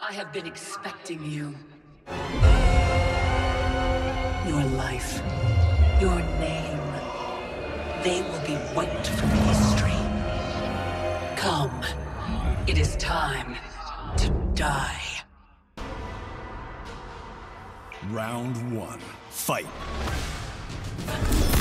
I have been expecting you. Your life, your name, they will be wiped from history. Come, it is time to die. Round 1. Fight.